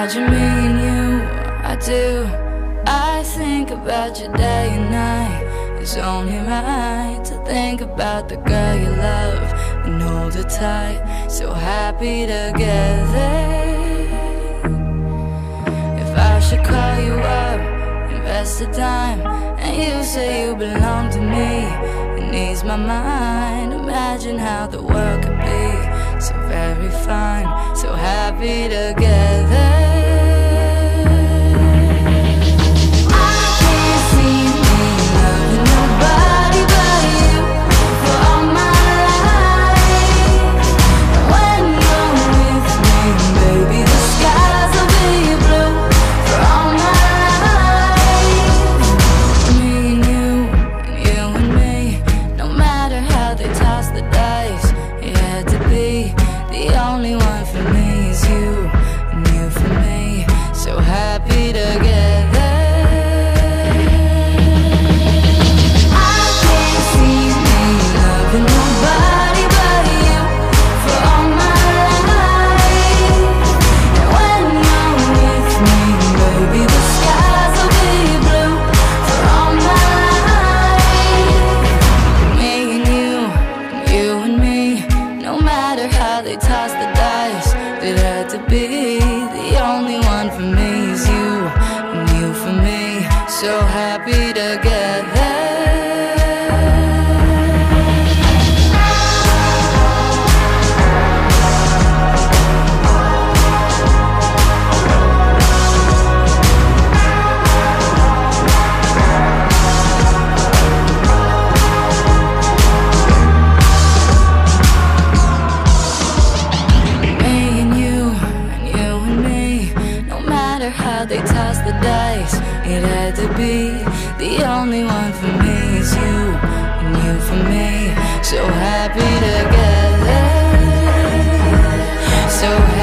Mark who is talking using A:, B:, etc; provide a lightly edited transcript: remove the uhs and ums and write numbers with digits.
A: Imagine me and you, I do. I think about you day and night. It's only right to think about the girl you love and hold her tight. So happy together. If I should call you up, invest the time, and you say you belong to me, it needs my mind. Imagine how the world could be so very fine, so happy together. They toss the dice, it had to be. The only one for me is you, and you for me, so happy together. How they toss the dice, it had to be. The only one for me is you, and you for me, so happy together, so